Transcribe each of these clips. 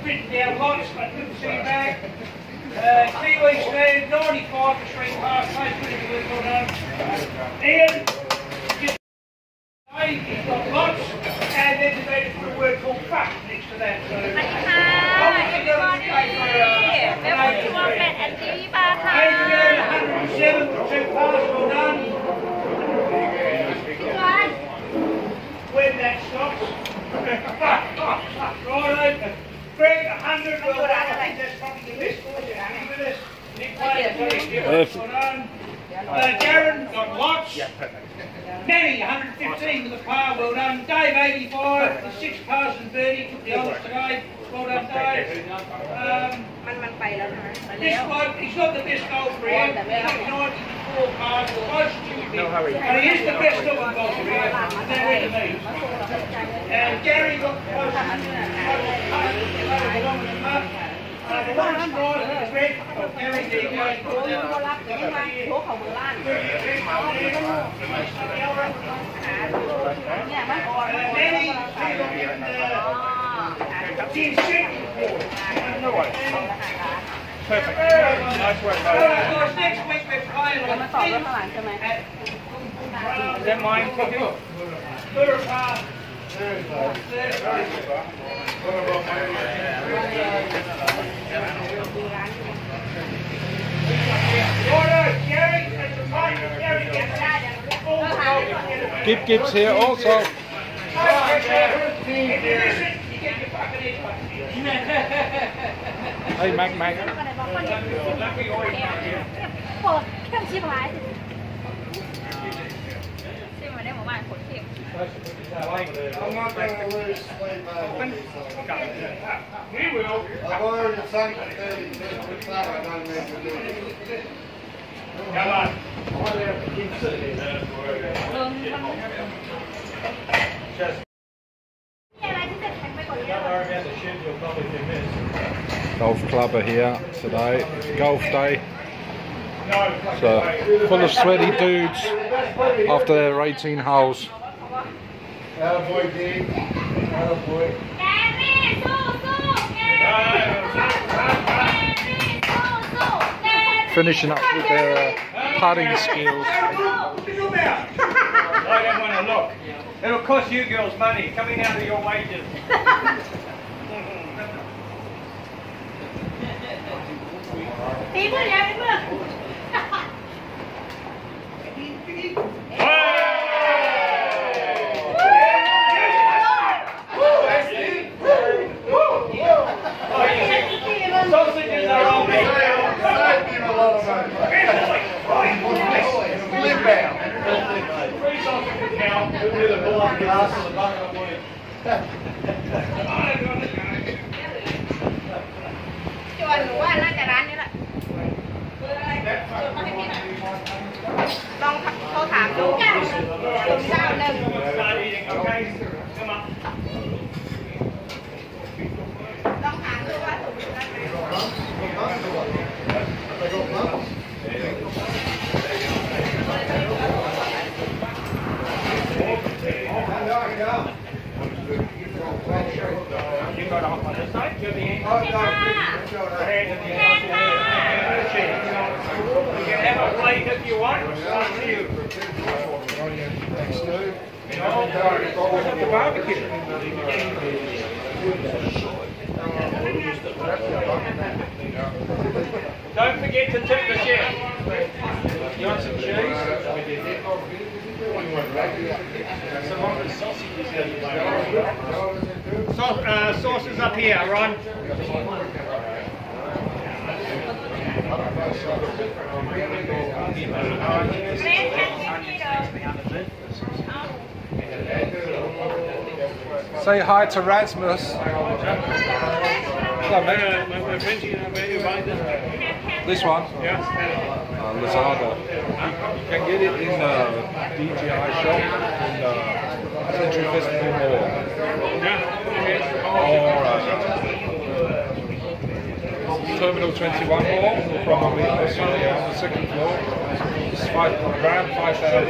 written down lots, I couldn't see back. Kiwi stand, 95 for Street Park, most really good, well done. Ian, he's got lots, and then they put a word called fuck next to that. So, obviously got a cake for Adrian, 107 for 2 parts, well done. When that stops. Righto. Greg, 100, well done. I think that's probably the best for you. Happy with us? Nick Wade, well done. Darren got lots. Manny, 115 with a par, well done. Dave, 85, the 6 pars and birdie, took the others today. Well done, Dave. This bloke, he's not the best golfer here. He's got 94 pars, close to you. No hurry. But he is the best looking golfer here. And they're with me. And Gary got close to the one stride is red. Gary, there you go. Perfect. Nice work, guys. Next week we're playing on the is that mine, Cookie? Gibbs here also. Hey, Mac. I'm not going to lose sleep over. We will. I've already sunk the 30 I don't need to do it. Come on. Golf clubber here today. It's golf day. So full of sweaty dudes after their 18 holes. Attaboy, Dave. Attaboy. Finishing up with their putting skills. I don't want to look. It'll cost you girls money, coming out of your wages. Sausages are on me. Save him a lot of money. Live out. 3 sausages now. With a ball of glass and a bucket of wood. Start eating, okay? Come on. You got off on this side, to the end. You can have a plate if you want. It's up to you. The barbecue. Don't forget to tip the chef. You want some cheese? Sauces up here, Ron. Say hi to Rasmus. Hello, mate. This one? Yeah. Lazada. You can get it in the DJI shop in the Century Festival Mall. Or Terminal 21 Mall, probably also on the second floor. It's around 5,000.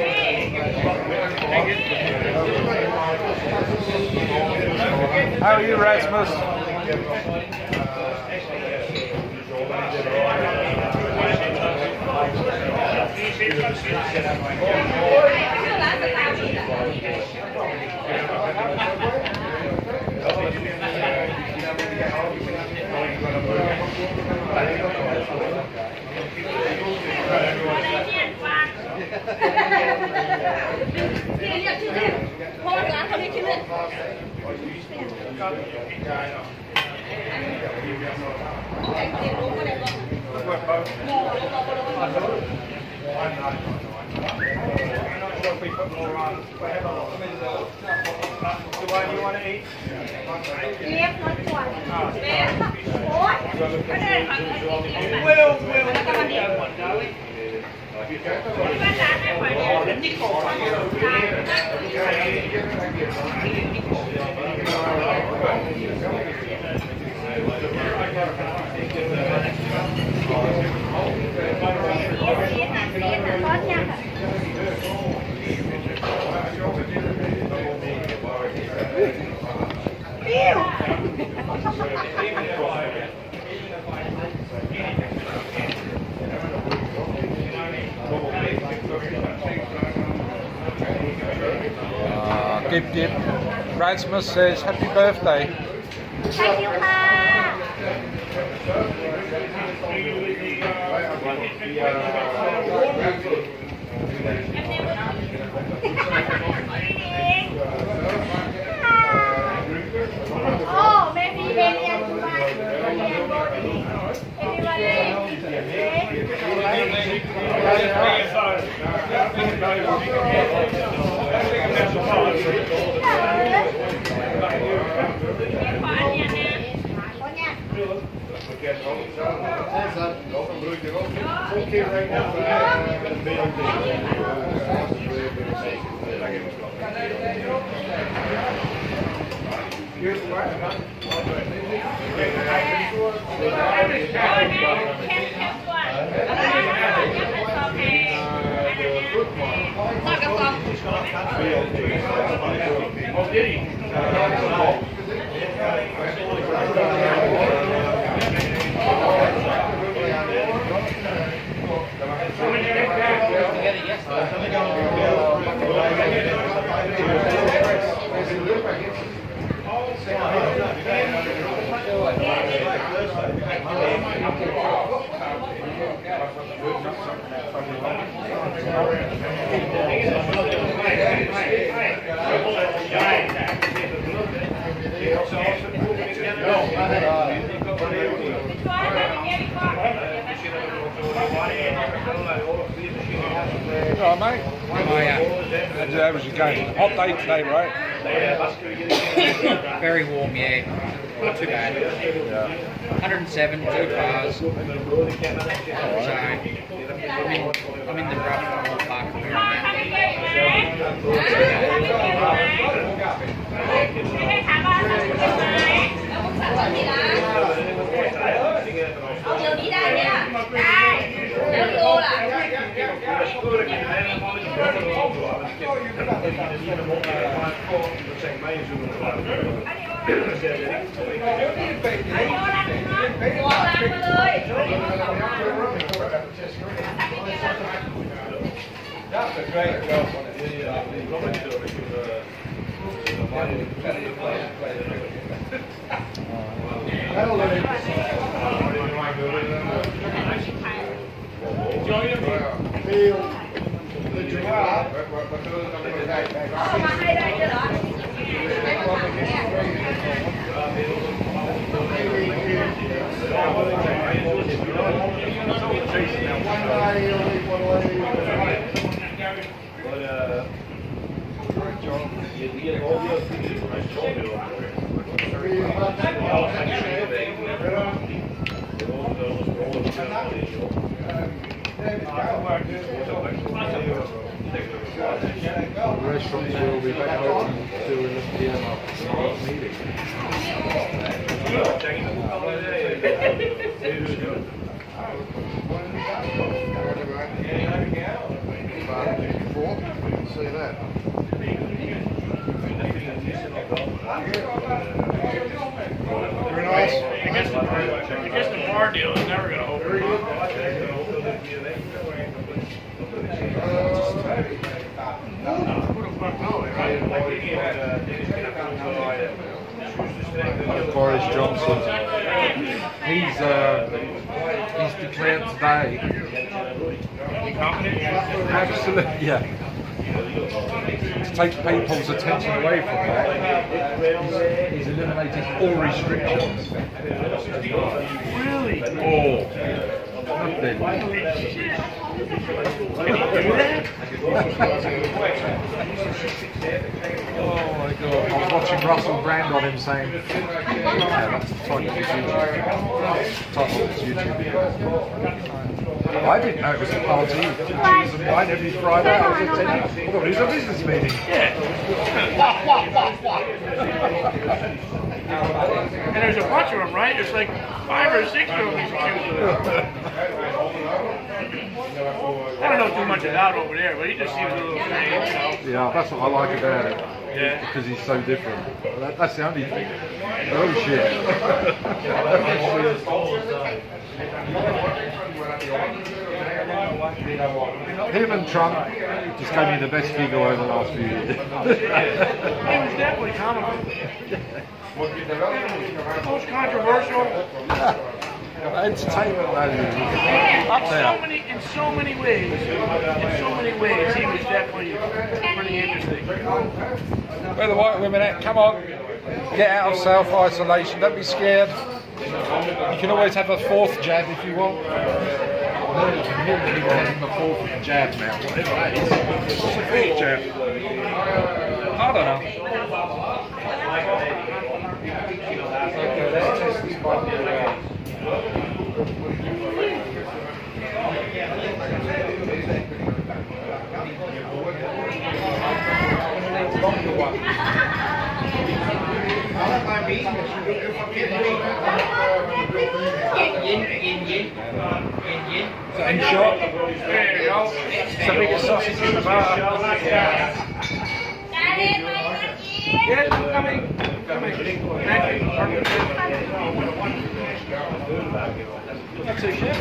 How are you, Rasmus? Gib. Rasmus says happy birthday. Thank you, Pa. Oh, maybe Alright, mate. Oh, yeah. How was your game? Hot day today, right? Very warm, yeah. Not too bad. Yeah. 107, 2 cars. So, I'm in the rough on the park. That's a great job on it. The restaurants will be back open until 11 PM after the meeting. See that. Very nice. Just the bar deal is never going to open. Boris Johnson. He's declared today. Absolutely, yeah. To take people's attention away from that, he's eliminated all restrictions. Really? Oh, nothing. Can he do that? Oh my God! I was watching Russell Brand on him saying, "Yeah, that's the title of his YouTube video." I didn't know it was a party. Cheese and wine every Friday. I was attending. I thought it was a business meeting. And there's a bunch of them, right? There's like 5 or 6 of them he's accused of. I don't know too much about over there, but he just seems a little strange, you know? Yeah, that's what I like about it. Yeah. Because he's so different. That's the only thing. Oh shit. Him and Trump just gave me the best figure over the last few years. He was definitely comical. Most controversial. Entertainment value. Up there. In so many ways, he was definitely pretty interesting. Where are the white women at? Come on. Get out of self-isolation. Don't be scared. You can always have a 4th jab if you want. People having the 4th jab now. Whatever that is. What's a 4th jab? I don't know. Okay, let's test this one. In short, there you go. It's the biggest sausage in the bar. Yes, coming. Thank you. That's a shit.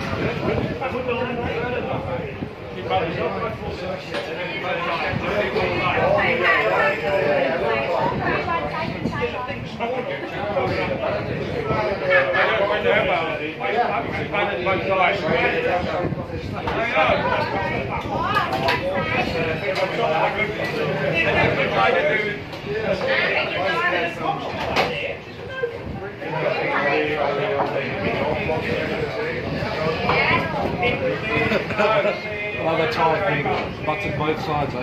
Another Thai thing, buttered both sides, eh?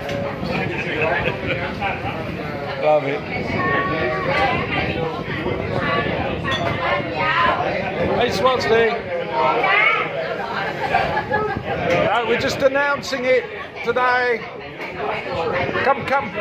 Love it. Hey Swansea! We're just announcing it today. Come, come.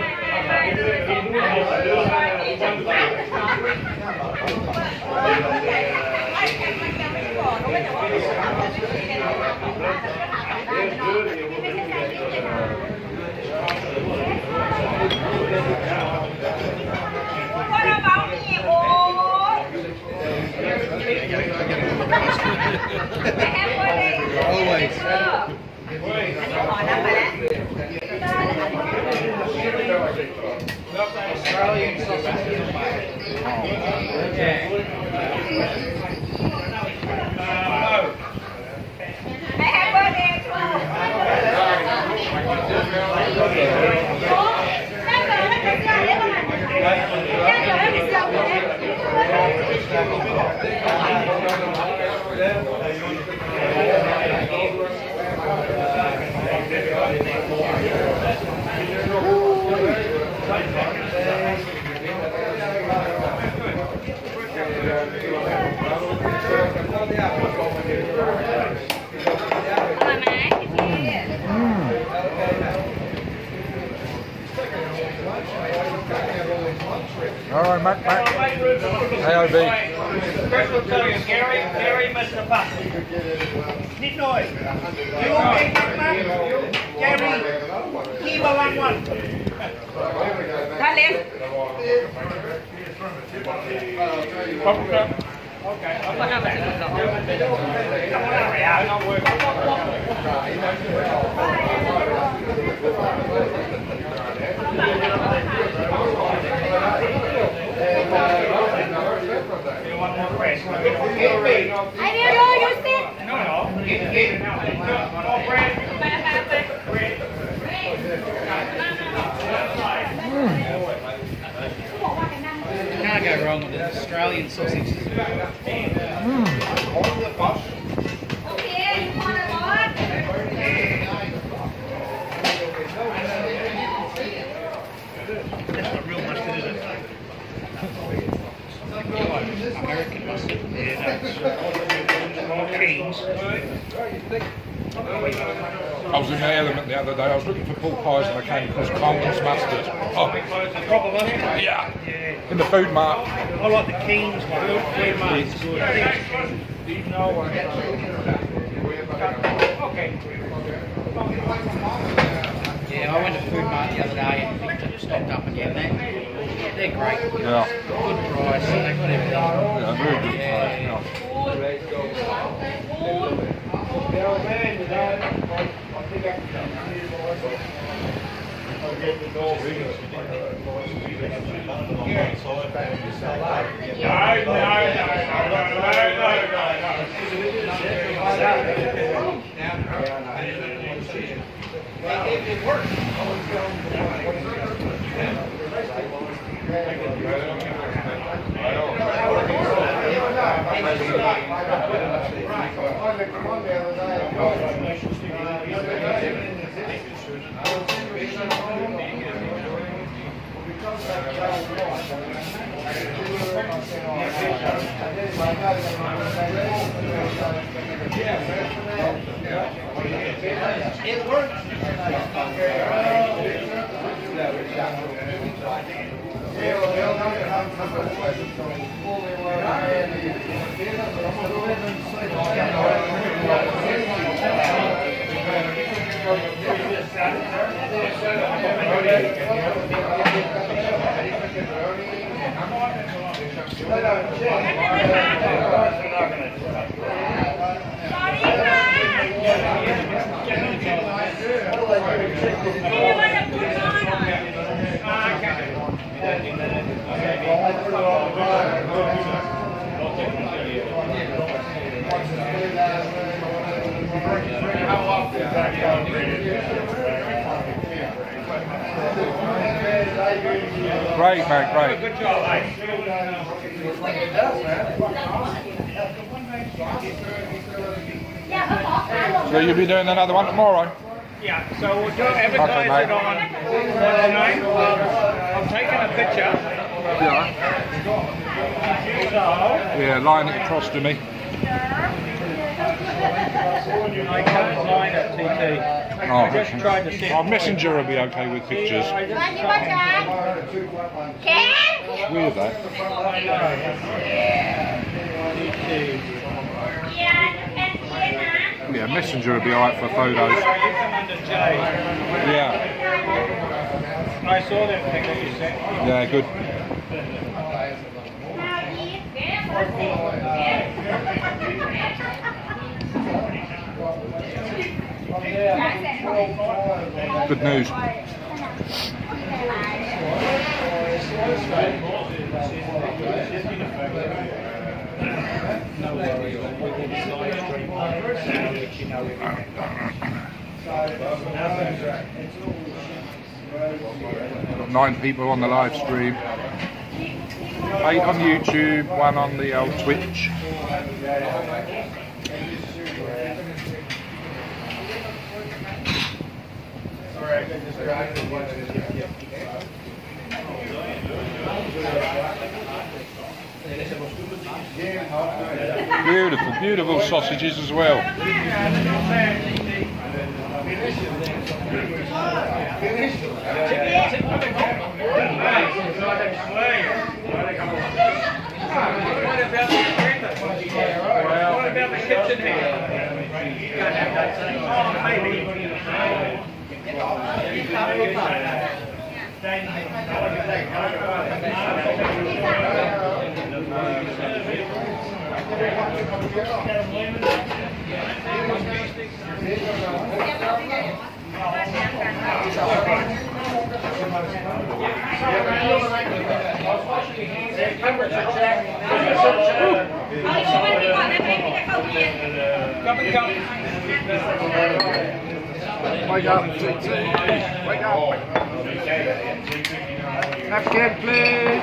Always. Australian sausage. All right, Mac. AOB. First we'll tell you, Gary Mr. Buck. Need noise. You okay, Mac? Gary, Kiba 1-1. Talent. One more press. I will do, you sit. No. More press. Can't go wrong with the Australian sausages. Okay, you want a lot? That's not real mustard, is it? American mustard. More Kings. I was in the Element the other day. I was looking for pork pies and I came across Coleman's mustard. Oh, Proper mustard? yeah. In the food mart. I like the Kings one. Food mart's good. Okay. Yeah, I went to Food Mart the other day and picked it, stocked up, and yeah, they're great. Yeah. Good price, and they've got everything. Yeah, very good. Yeah. It works. Great, mate, great. Good job, mate. So you'll be doing another one tomorrow? Yeah, so we'll advertise Okay, it on, what's the name? I'm taking a picture. Yeah. So, Yeah, line it across to me. I can't line it, TT. Oh, I just tried to see. Our messenger will be okay with pictures. I just Lagi tried. macam Ken? It's weird that. Iya, Ken Ken Yeah, messenger will be alright for photos. You come under J. Yeah. I saw that thing that you sent. Yeah, good. Good news. Got 9 people on the live stream. 8 on YouTube, 1 on the old Twitch. Beautiful, beautiful sausages as well. What about the kitchen here? Oh, maybe. Wake up, TT. Wake up. Napkin, please.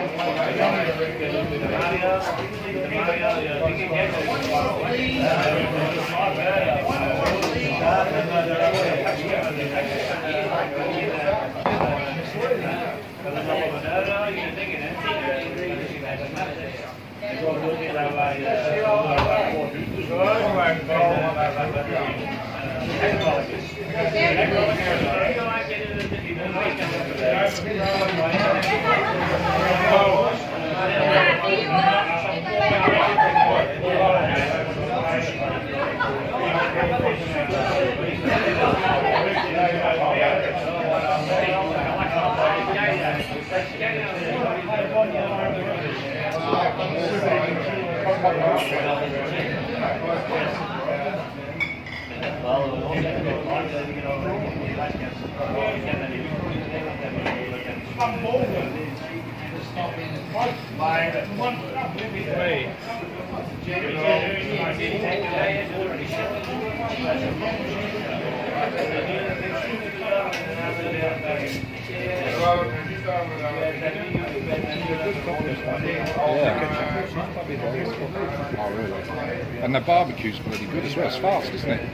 Oh, really? And the barbecue's bloody good as well. It's fast, isn't it?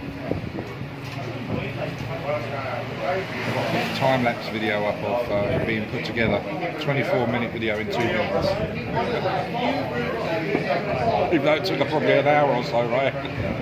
I've got a time-lapse video up of being put together. 24-minute video in 2 minutes. Even though it took probably an hour or so, right?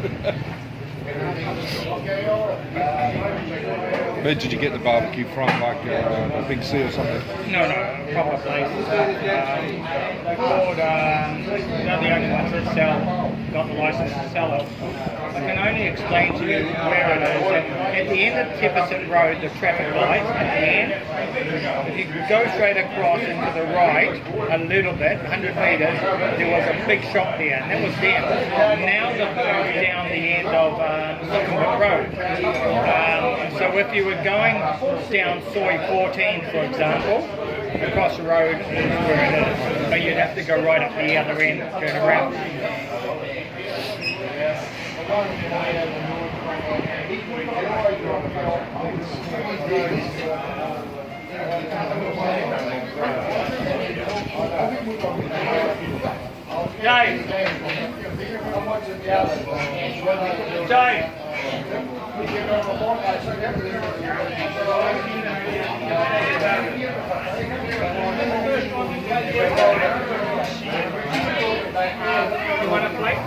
Where did you get the barbecue from? Like a Big C or something? No, a couple of places. They're called, they're the only ones that got the license to sell it. I can only explain to you where it is. At the end of Tipperson Road, the traffic lights at the end, if you go straight across into the right a little bit, 100 metres, there was a big shop there, and that was them. Now they've moved down the end of Lookenwood Road. So if you were going down Soy 14, for example, across the road is where it is. But you'd have to go right up the other end, turn around. Dave! Dave! You want a plate?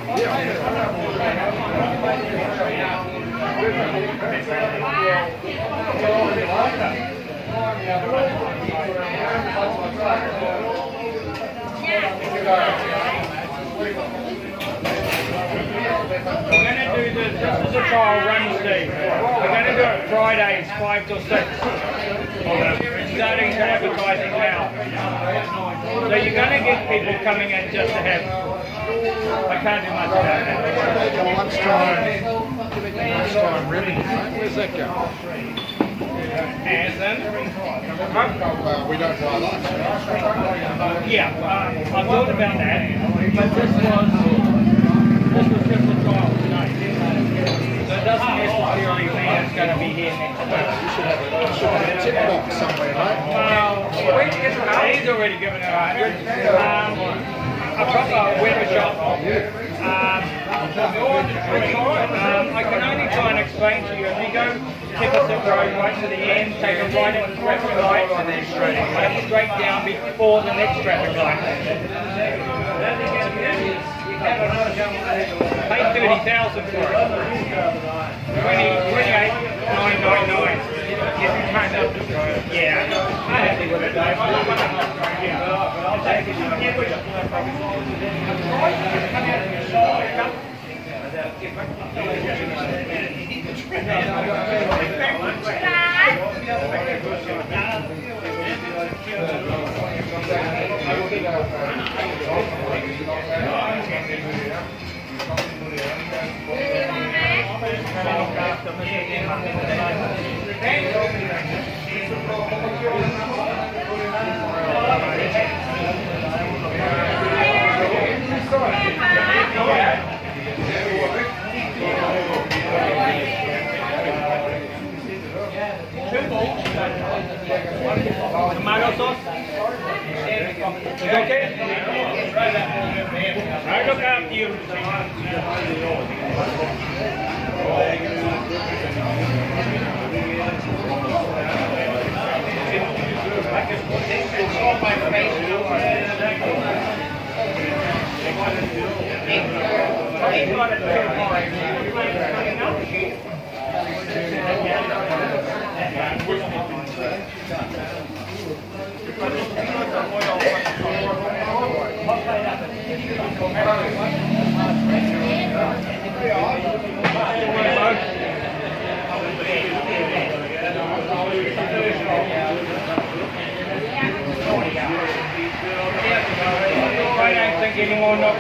We're going to do this is a trial run, Steve. We're going to do it Fridays, 5 till 6. Starting to advertising now. So you're going to get people coming in just to have. I can't do much about that. Lunchtime, really? Where's that going? And then? We don't buy lunch. Yeah, I thought about that, but this was just a trial tonight. So it doesn't necessarily mean it's going to be here next week. You should have a tip box somewhere, mate. Well, he's already given it 100. A proper weather shop. I can only try and explain to you. If you go Tipperson Road right to the end, take a right into traffic light, and then straight down before the next traffic light. Pay 30,000 for it. 28,999. Yeah, I'm happy with it, Dave. I'll take it. Yeah. Tomato sauce? Is okay? I look after you. I don't think anymore. No.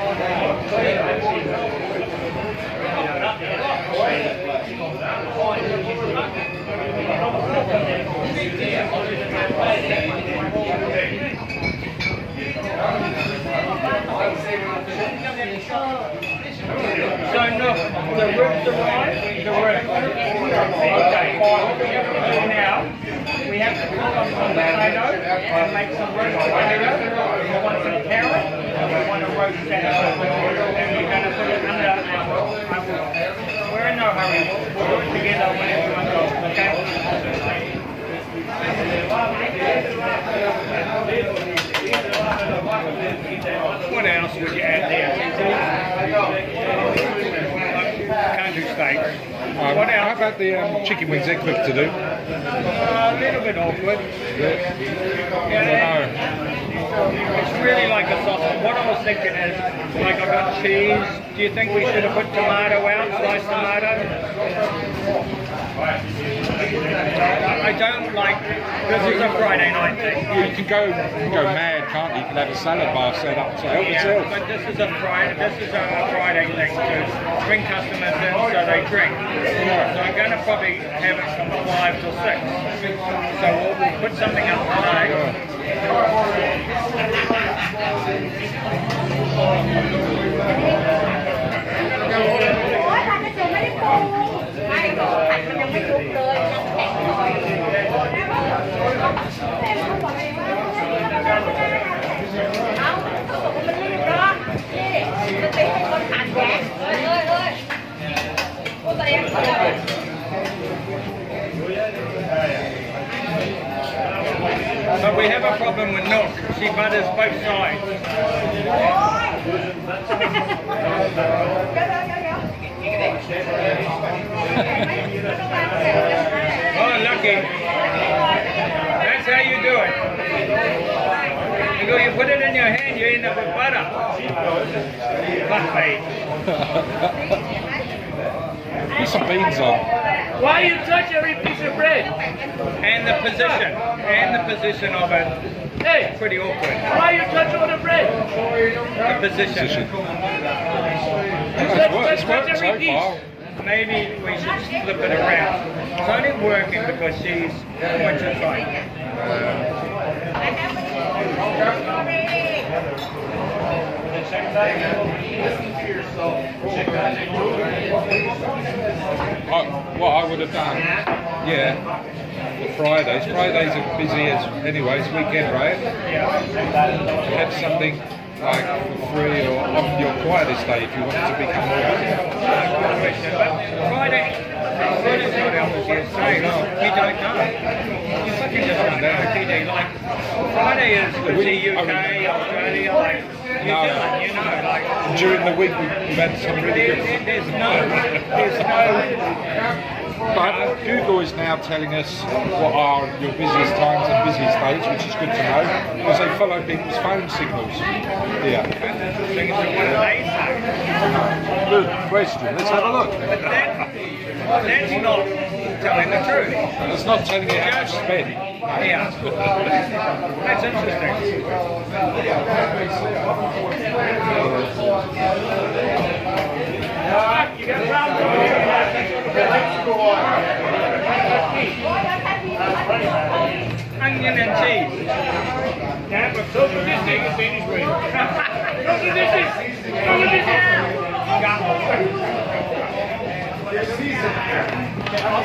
So no, the ribs arrive. The ribs. Okay. Now we have to cook on some potato and make some roast potato. We want some carrot and we want to roast that. And we're going to put it under our. We're in no hurry. We'll do it together when everyone goes. Okay. What else would you add there? Can't do steak. What else? How about the chicken wings? They're quick to do. A little bit awkward. Yeah, it's really like a sausage. What I was thinking is, like I got cheese. Do you think we should have put tomato out, sliced tomato? I don't like, this is a Friday night thing. You can go mad, can't you? You can have a salad bar set up to help yourself. But this is a Friday thing to bring customers in so they drink. So I'm going to probably have it from 5 till 6. So we'll put something up today. But we have a problem with milk. She butters both sides. Oh, lucky. That's how you do it. You put it in your hand, you end up with butter. Buffet. Put some beans on. Why you touch every piece of bread? And the position of it. Hey, Pretty awkward. why you touch all the bread? The position. It's worked so far. Maybe we should flip it around. It's only working because she's going to try. What I would have done, yeah, for Fridays. Fridays are busy as anyway, it's weekend, right? Have something like for free or on your quietest day if you want it to become more busy. Friday's not Elvis here saying, oh, we don't know. You fucking just run down the TD. Like, Friday is the UK, Australia, like, New Zealand, you know, like. During the week we've had some really good. There's no. But Google is now telling us what are your busiest times and busiest days, which is good to know, because they follow people's phone signals. Yeah. Good question. Let's have a look. That's not telling the truth. It's not telling you how much to spend. Yeah. That's interesting. You got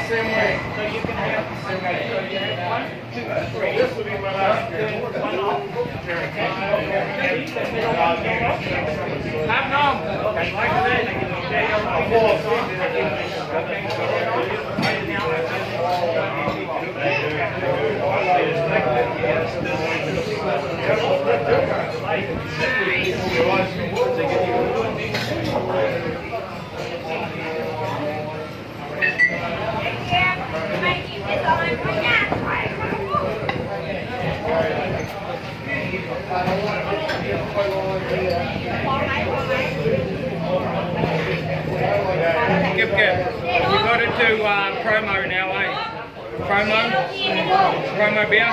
same way. So you can have 1, 2, 3. This will be my last year. One off. Have none. Okay, like that. Give. We got into promo now, eh? Promo beer.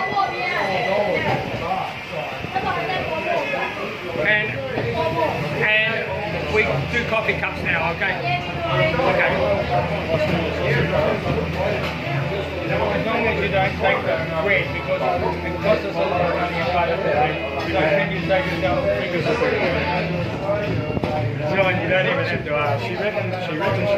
And we do coffee cups now, okay? Okay. As long as you don't take the red, because it costs us a lot of money in part of today. So can you save yourself figures of it? John, you don't even have to ask. She reckons she will. No.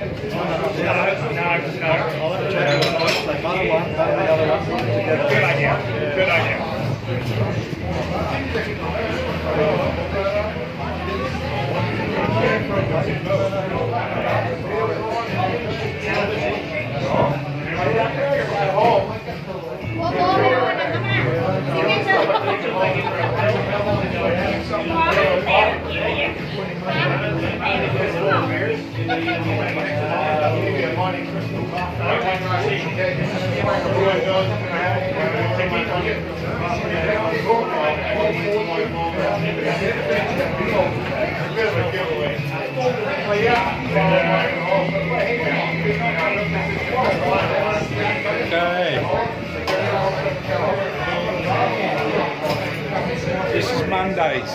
I'll let her check it. Like one, the other one. Good idea. Good idea. Okay. This is Mondays.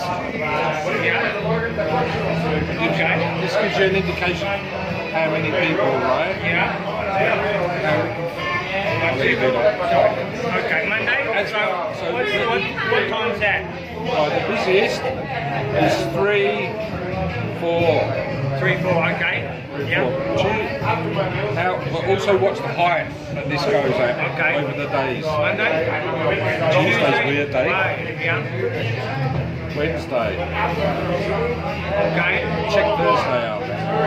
Okay. This gives you an indication how many people, right? Yeah. Okay, Monday. So what time's that? The busiest is 3, 4. 3, 4. Okay. Yeah. Now, but also what's the height that this goes at over the days? Monday. Tuesday's weird day. Yeah. Wednesday. Okay. Check Thursday out.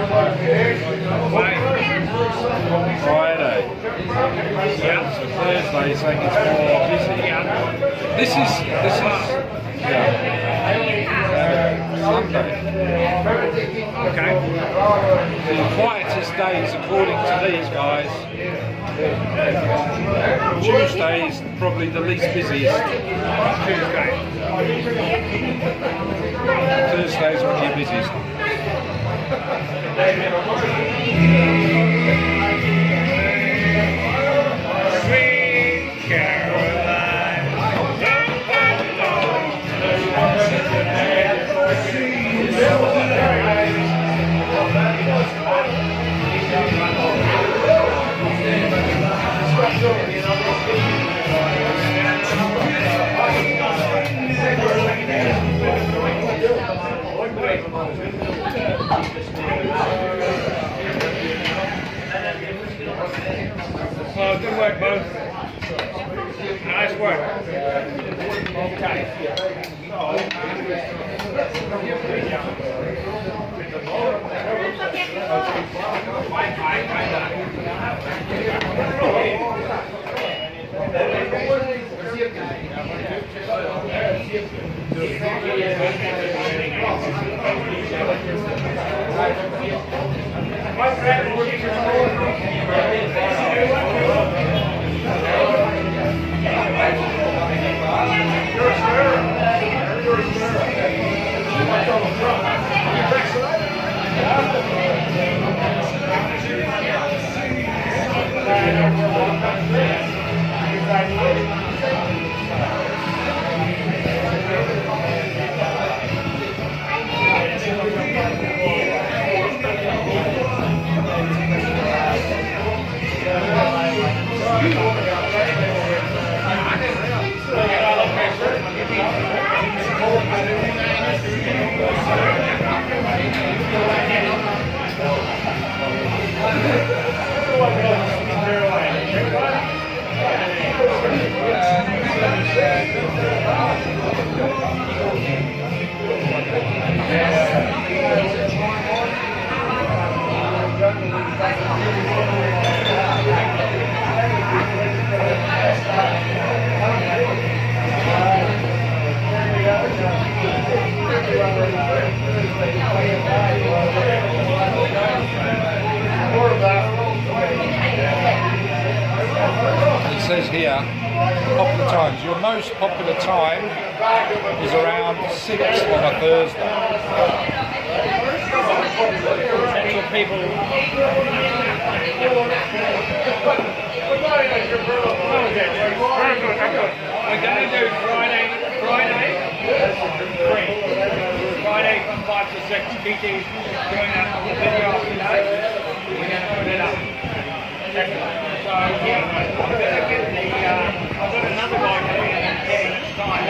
Friday. Yeah. So Thursday is saying it's more busy. Yeah. This is Sunday. Okay. The quietest days according to these guys. Tuesday is probably the least busiest. Tuesday. Thursday is when you're busiest. Sweet Caroline. Oh, good work, both. Nice work. It says here, popular times. Your most popular time is around 6 on a Thursday. Central people. We're going to do Friday from 5 to 6. BT's doing a video today. We're going to put it up. So yeah, I'm going to get the, I've got another guy coming in at 10 time.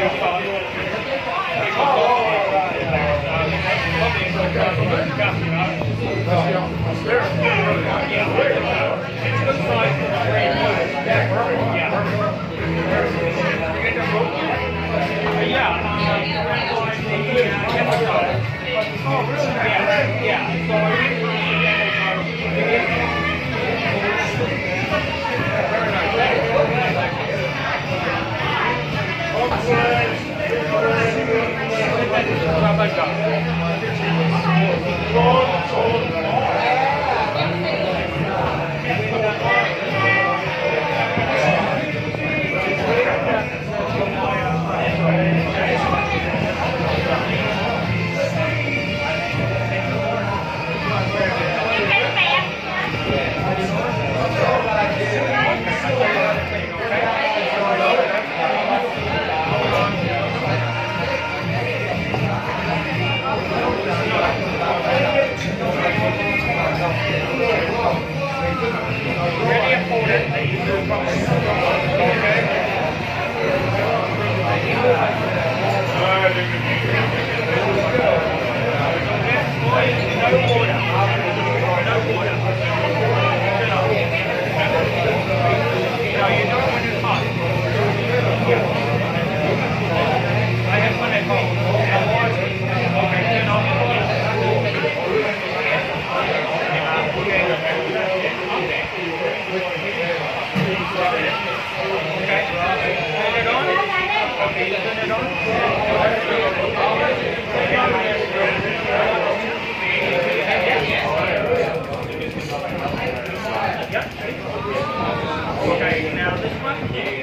Okay, now this one.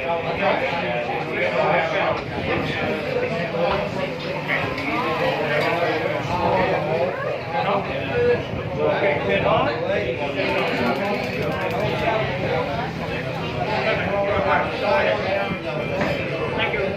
Okay, turn on. Thank you.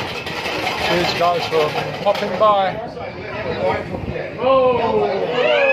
Cheers guys for popping by. Oh.